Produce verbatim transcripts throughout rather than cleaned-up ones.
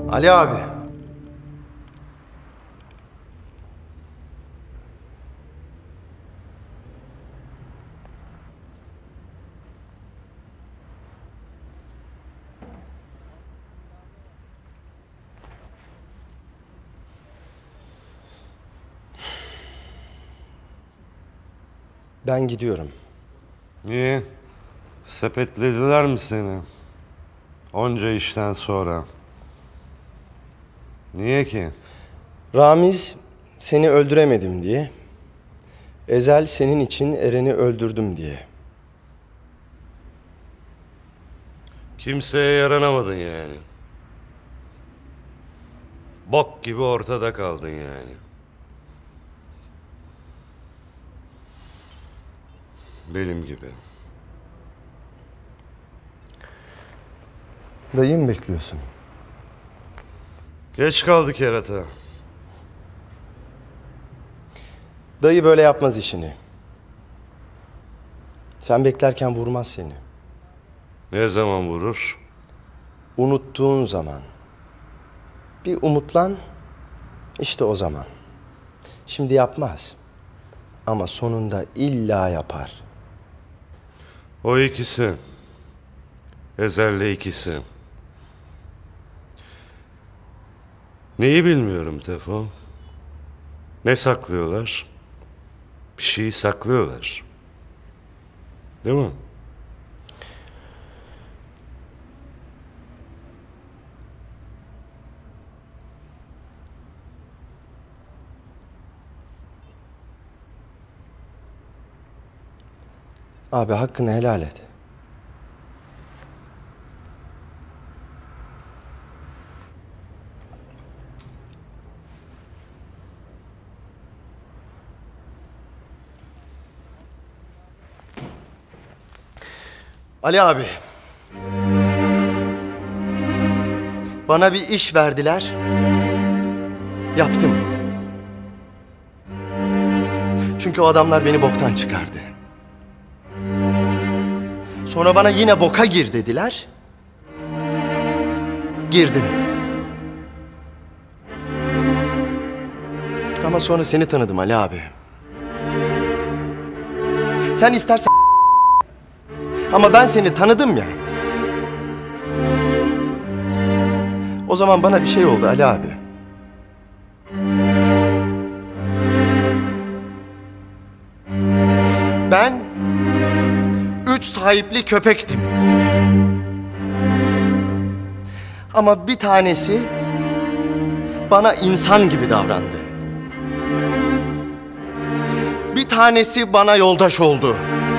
Ali abi. Ben gidiyorum. Niye? Sepetlediler mi seni? Onca işten sonra. Niye ki? Ramiz seni öldüremedim diye. Ezel senin için Eren'i öldürdüm diye. Kimseye yaranamadın yani. Bok gibi ortada kaldın yani. Benim gibi. Dayı mı bekliyorsun? Geç kaldık kerata. Dayı böyle yapmaz işini. Sen beklerken vurmaz seni. Ne zaman vurur? Unuttuğun zaman. Bir umutlan, işte o zaman. Şimdi yapmaz. Ama sonunda illa yapar. O ikisi. Ezel'le ikisi. Neyi bilmiyorum Tefo. Ne saklıyorlar? Bir şeyi saklıyorlar. Değil mi? Abi hakkını helal et. Ali abi. Bana bir iş verdiler. Yaptım. Çünkü o adamlar beni boktan çıkardı. Sonra bana yine boka gir dediler. Girdim. Ama sonra seni tanıdım Ali abi. Sen istersen ama ben seni tanıdım ya. O zaman bana bir şey oldu Ali abi. Ben üç sahipli köpektim. Ama bir tanesi bana insan gibi davrandı. Bir tanesi bana yoldaş oldu.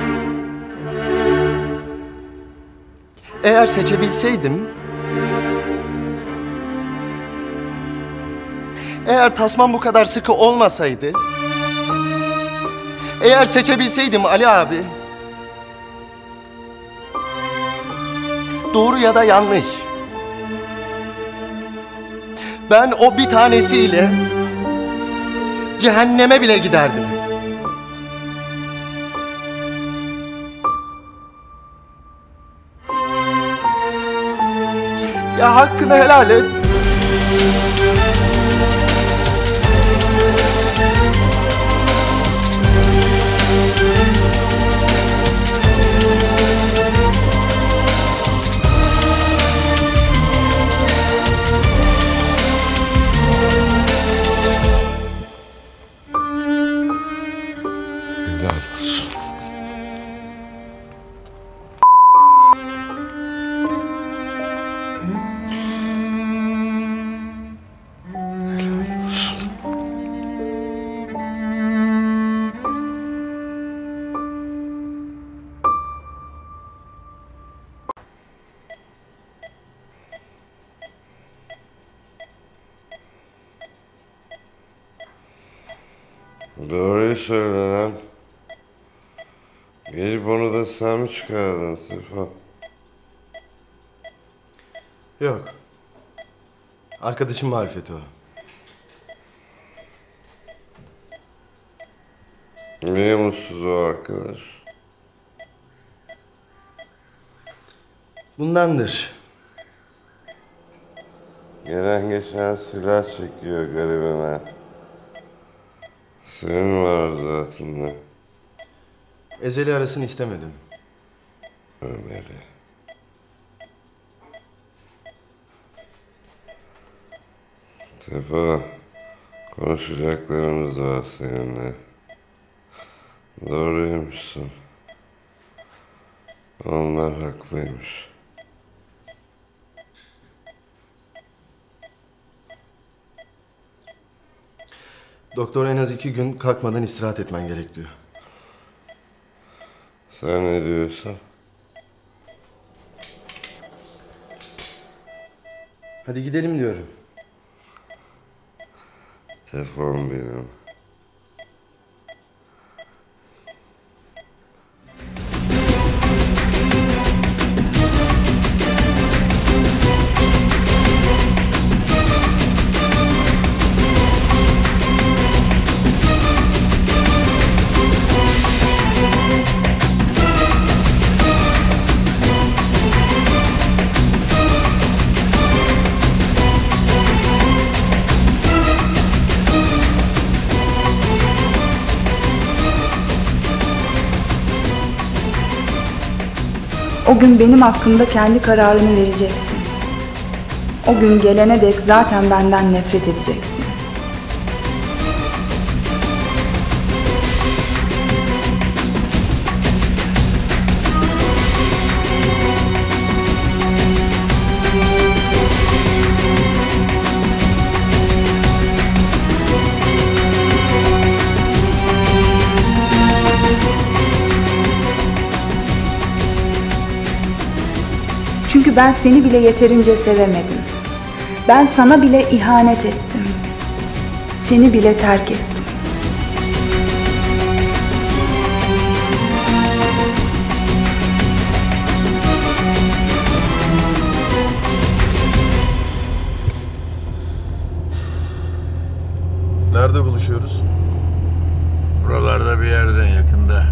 Eğer seçebilseydim, eğer tasmam bu kadar sıkı olmasaydı, eğer seçebilseydim Ali abi, doğru ya da yanlış, ben o bir tanesiyle cehenneme bile giderdim. Ya hakkını helal et. Helal olsun. Doğruyu söyle lan. Gelip onu da sen mi çıkardın Sefa? Yok. Arkadaşım marifeti o. Niye mutsuz o arkadaş? Bundandır. Gelen geçen silah çekiyor garibime. Senin var zatında. Ezeli arasını istemedim. Ömer'i. Sefa, konuşacaklarımız var seninle. Doğruymuşsun. Onlar haklıymış. Doktor en az iki gün kalkmadan istirahat etmen gerek diyor. Sen ne diyorsun? Hadi gidelim diyorum. Telefon benim. O gün benim hakkımda kendi kararını vereceksin. O gün gelene dek zaten benden nefret edeceksin. Çünkü ben seni bile yeterince sevemedim. Ben sana bile ihanet ettim. Seni bile terk ettim. Nerede buluşuyoruz? Buralarda bir yerden yakında.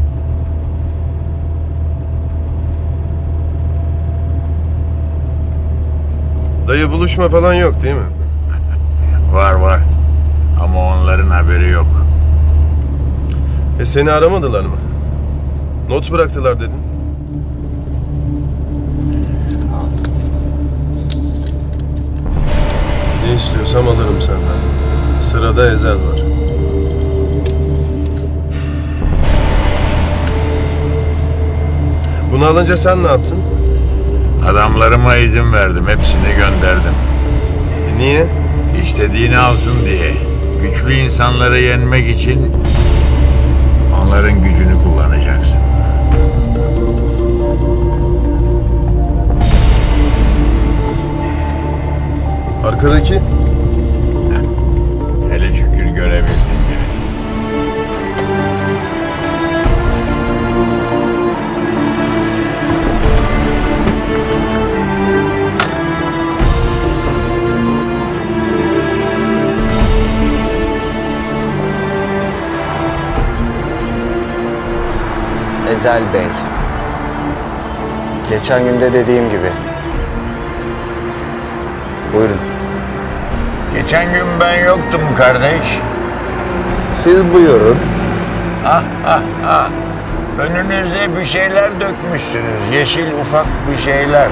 Dayı buluşma falan yok değil mi? Var var. Ama onların haberi yok. E seni aramadılar mı? Not bıraktılar dedin. Ne istiyorsam alırım senden. Sırada Ezel var. Bunu alınca sen ne yaptın? Adamlarıma izin verdim. Hepsini gönderdim. E niye? İstediğini alsın diye. Güçlü insanları yenmek için onların gücünü kullanacaksın. Arkadaki? Hele şükür görebildin. Ezel Bey. Geçen günde dediğim gibi. Buyurun. Geçen gün ben yoktum kardeş. Siz buyurun. Ah ah ah. Önünüze bir şeyler dökmüşsünüz. Yeşil ufak bir şeyler.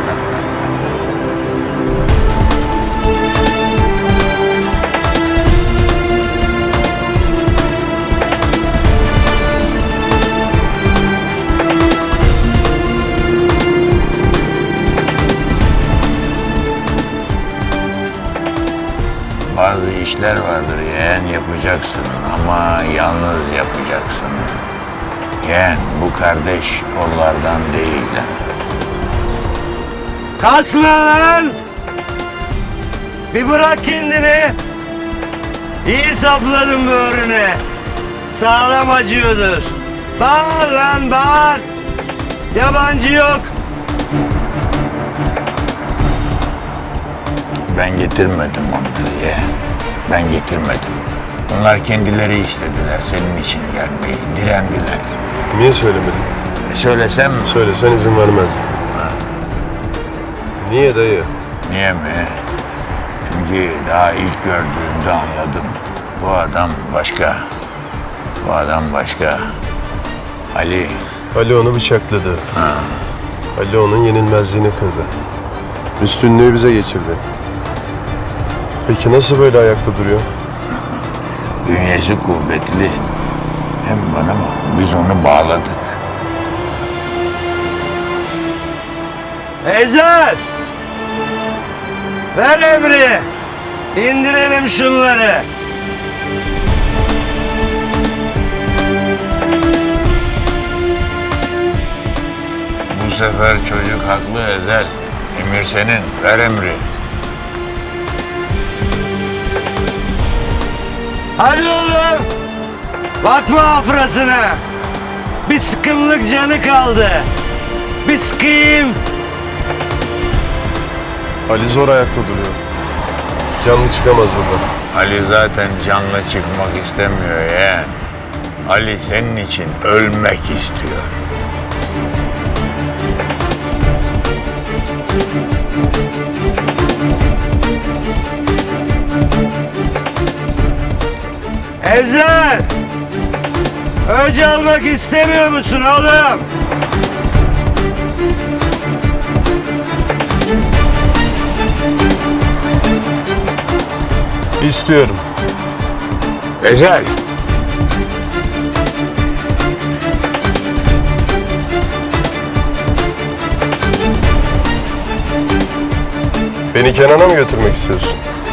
Bazı işler vardır yeğen, yapacaksın ama yalnız yapacaksın. Yeğen, bu kardeş onlardan değil. Kaçma lan! Bir bırak kendini. İyi sapladım böğrüne. Sağlam acıyordur. Bağır lan bağır. Yabancı yok. Ben getirmedim onları yeğen. Ben getirmedim. Onlar kendileri istediler senin için gelmeyi, direndiler. Niye söylemedin? E söylesem mi? Söylesen izin vermezdim. Niye dayı? Niye mi? Çünkü daha ilk gördüğümde anladım. Bu adam başka. Bu adam başka. Ali. Ali onu bıçakladı. Ha. Ali onun yenilmezliğini kırdı. Üstünlüğü bize geçirdi. Peki nasıl böyle ayakta duruyor? Bünyesi kuvvetli. Hem bana mı? Biz onu bağladık. Ezel! Ver emri! İndirelim şunları! Bu sefer çocuk haklı Ezel. Emir senin. Ver emri. Hadi oğlum! Bakma afrasına! Bir sıkımlık canı kaldı. Bir sıkayım. Ali zor ayakta duruyor. Canlı çıkamaz buradan. Ali zaten canlı çıkmak istemiyor yeğen. Ali senin için ölmek istiyor. Ezel! Öc almak istemiyor musun oğlum? İstiyorum. Ezel! Beni Kenan'a mı götürmek istiyorsun?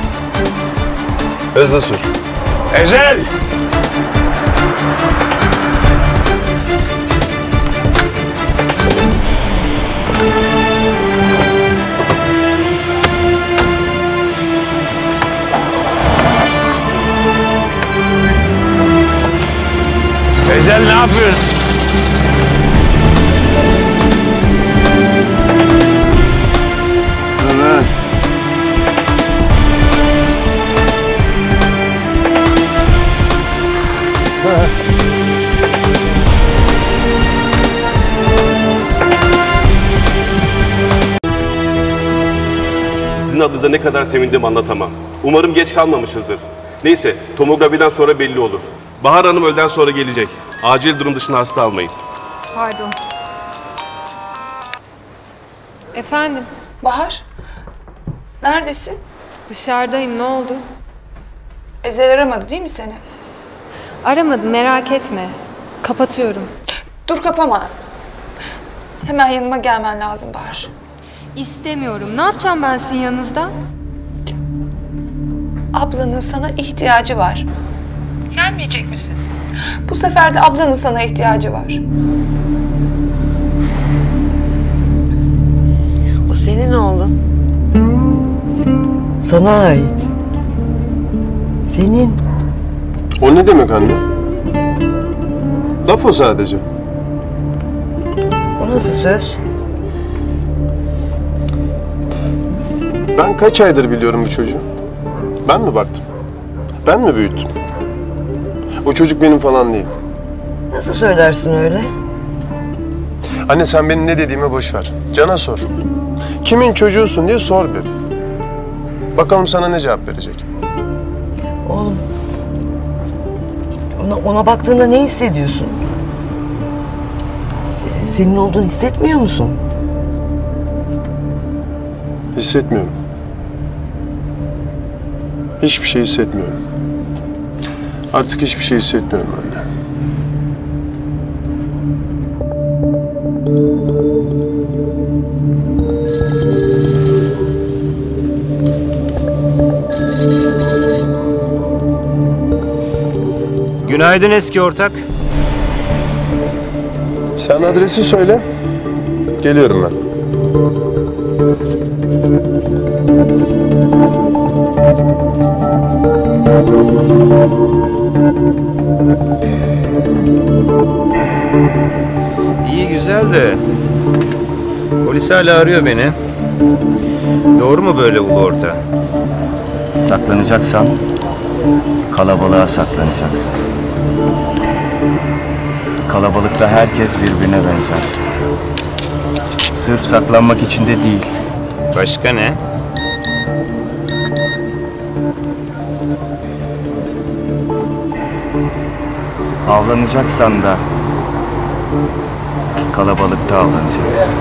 Hızlı sür. Ezel! Ezel ne yapıyorsun? Evet. Sizin adınıza ne kadar sevindim anlatamam. Umarım geç kalmamışızdır. Neyse, tomografiden sonra belli olur. Bahar Hanım öğleden sonra gelecek. Acil durum dışında hasta almayın. Pardon. Efendim, Bahar, neredesin? dışarıdayım. Ne oldu? Ezel aramadı değil mi seni? Aramadım, merak etme. Kapatıyorum. Dur kapama. Hemen yanıma gelmen lazım Bahar. İstemiyorum. Ne yapacağım ben sizin yanınızda? Ablanın sana ihtiyacı var. Gelmeyecek misin? Bu sefer de ablanın sana ihtiyacı var. O senin oğlun. Sana ait. Senin. O ne demek anne? Laf o sadece. O nasıl söz? Ben kaç aydır biliyorum bu çocuğu? Ben mi baktım? Ben mi büyüttüm? O çocuk benim falan değil. Nasıl söylersin öyle? Anne sen benim ne dediğime boş ver. Can'a sor. Kimin çocuğusun diye sor bir. Bakalım sana ne cevap verecek. Oğlum. Ona, ona baktığında ne hissediyorsun? Senin olduğunu hissetmiyor musun? Hissetmiyorum. Hiçbir şey hissetmiyorum. Artık hiçbir şey hissetmiyorum anne. Günaydın eski ortak. Sen adresi söyle. Geliyorum ben. İyi güzel de polis hala arıyor beni. Doğru mu böyle ulu orta? Saklanacaksan kalabalığa saklanacaksın. Kalabalıkta herkes birbirine benzer. Sırf saklanmak için de değil. Başka ne? Avlanacaksan da kalabalıkta avlanacaksın.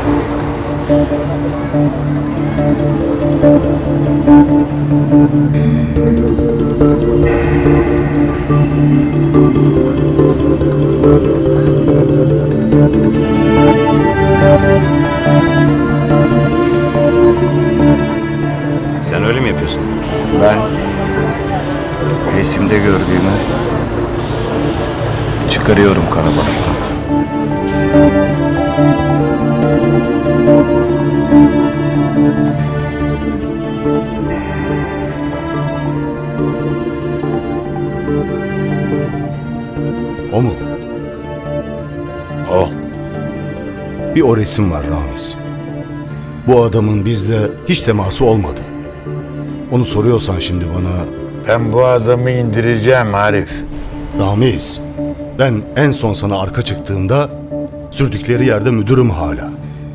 Sen öyle mi yapıyorsun? Ben resimde gördüğümü çıkarıyorum kalabalıktan. O mu? O. Bir o resim var Ramiz. Bu adamın bizle hiç teması olmadı. Onu soruyorsan şimdi bana... Ben bu adamı indireceğim Arif. Ramiz, ben en son sana arka çıktığımda sürdükleri yerde müdürüm hala.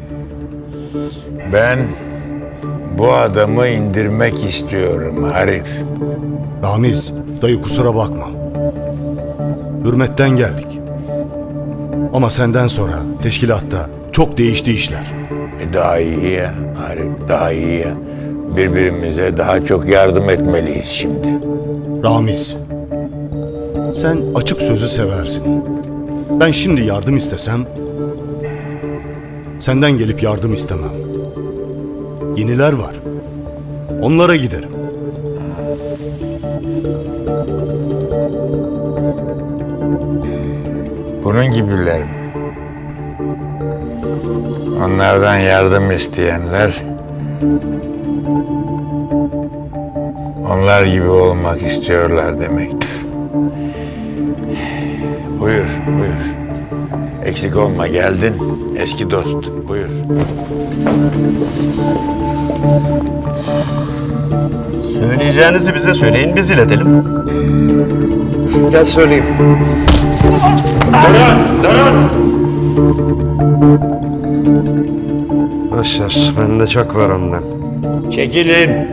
Ben bu adamı indirmek istiyorum Arif. Ramiz, dayı kusura bakma. Hürmetten geldik. Ama senden sonra teşkilatta çok değişti işler. E daha iyi ya Arif, daha iyi ya. Birbirimize daha çok yardım etmeliyiz şimdi. Ramiz, sen açık sözü seversin. Ben şimdi yardım istesem, senden gelip yardım istemem. Yeniler var. Onlara giderim. Bunun gibiler mi? Onlardan yardım isteyenler onlar gibi olmak istiyorlar demektir. Buyur, buyur. Eksik olma, geldin. Eski dost, buyur. Söyleyeceğinizi bize söyleyin, biz iletelim. Gel söyleyeyim. Dayan, dayan! Boş ver, bende çok var ondan. Çekilin.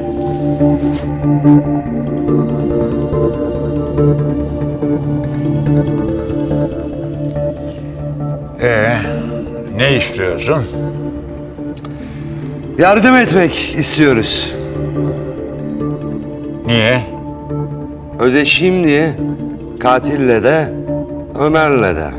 Ee, ne istiyorsun? Yardım etmek istiyoruz. Niye? Ödeşeyim diye katille de Ömer'le de.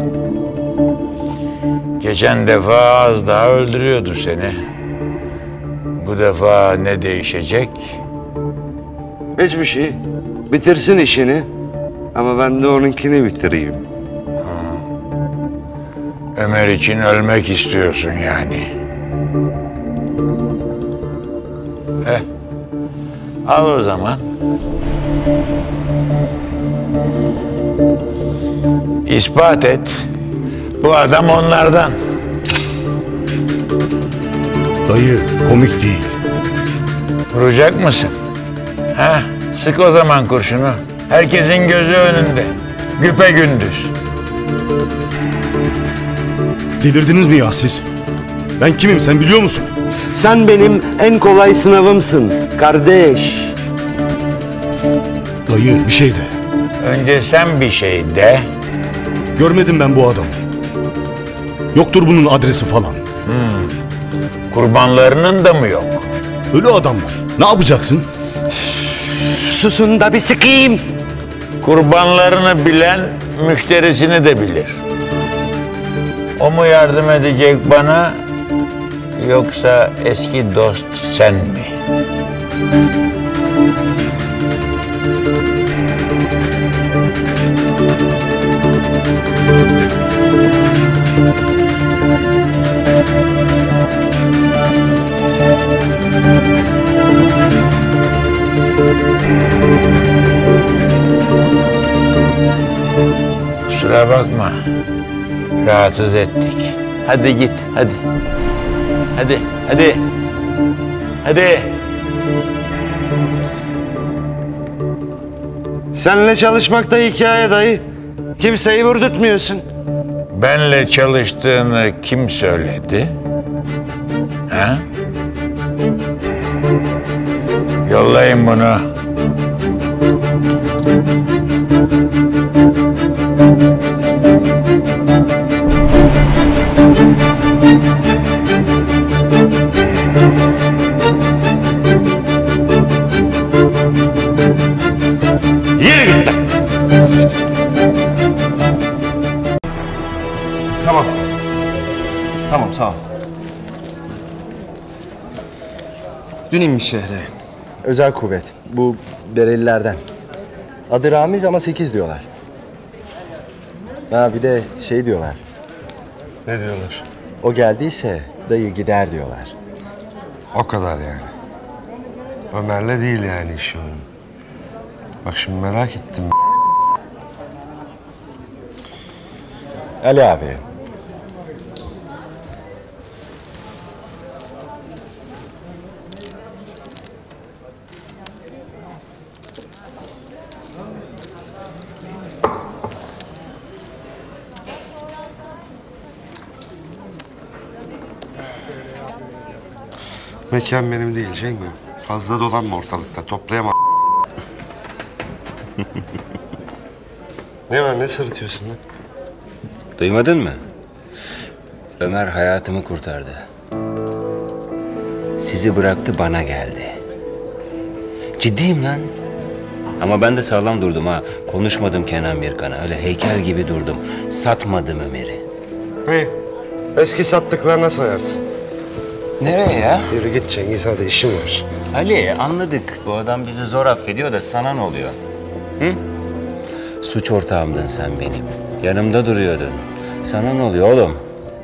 Geçen defa az daha öldürüyordu seni. Bu defa ne değişecek? Hiçbir şey. Bitirsin işini. Ama ben de onunkini bitireyim. Ömer için ölmek istiyorsun yani. Eh, al o zaman. İspat et. Bu adam onlardan. Dayı, komik değil. Vuracak mısın? Ha, sık o zaman kurşunu. Herkesin gözü önünde. Güpegündüz. Delirdiniz mi ya siz? Ben kimim sen biliyor musun? Sen benim en kolay sınavımsın kardeş. Dayı bir şey de. Önce sen bir şey de. Görmedim ben bu adamı. Yoktur bunun adresi falan. Hmm. Kurbanlarının da mı yok? Ölü adamlar. Ne yapacaksın? Susun da bir sıkayım. Kurbanlarını bilen müşterisini de bilir. O mu yardım edecek bana, yoksa eski dost sen mi? Kusura bakma. Rahatsız ettik. Hadi git, hadi. Hadi, hadi. Hadi. Seninle çalışmakta hikaye dayı. Kimseyi vurdurtmuyorsun. Benle çalıştığını kim söyledi? Ha? Yollayın bunu. Yürü git lan. Tamam. Tamam sağ ol. Dün inmiş şehre. Özel kuvvet. Bu Berelilerden. Adı Ramiz ama sekiz diyorlar. Ha bir de şey diyorlar. Ne diyorlar? O geldiyse dayı gider diyorlar. O kadar yani. Ömer'le değil yani işi onun. Bak şimdi merak ettim. Ali abi. Mekan benim değil Cengo. Fazla dolanma ortalıkta. Toplayamam. Ne var? Ne sırıtıyorsun lan? Duymadın mı? Ömer hayatımı kurtardı. Sizi bıraktı, bana geldi. Ciddiyim lan. Ama ben de sağlam durdum ha. Konuşmadım Kenan Birkan'a. Öyle heykel gibi durdum. Satmadım Ömer'i. Hey, eski sattıklarına sayarsın. Nereye ya? Yürü git Cengiz, hadi işim var. Ali, anladık. Bu adam bizi zor affediyor da sana ne oluyor? Hı? Suç ortağımdın sen benim. Yanımda duruyordun. Sana ne oluyor oğlum?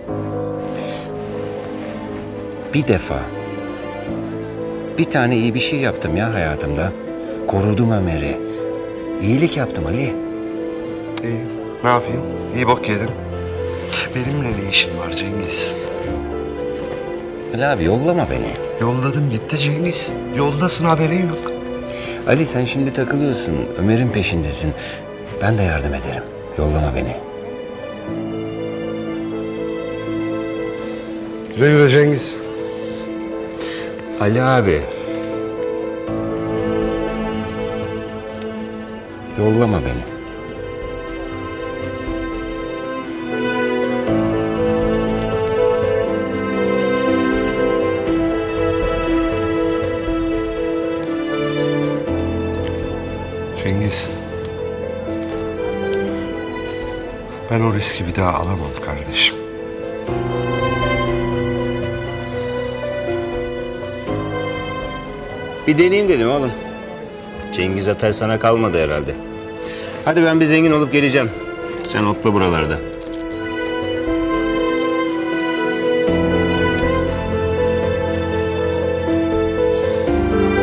Bir defa, bir tane iyi bir şey yaptım ya hayatımda. Korudum Ömer'i. İyilik yaptım Ali. İyi, ne yapayım? İyi bok yedim. Benimle ne işin var Cengiz? Ali abi yollama beni. Yolladım gitti Cengiz. Yoldasın, haberin yok. Ali sen şimdi takılıyorsun. Ömer'in peşindesin. Ben de yardım ederim. Yollama beni. Güle güle Cengiz. Ali abi. Yollama beni. Cengiz. Ben o riski bir daha alamam kardeşim. Bir deneyeyim dedim oğlum. Cengiz Atay sana kalmadı herhalde. Hadi ben bir zengin olup geleceğim. Sen otla buralarda.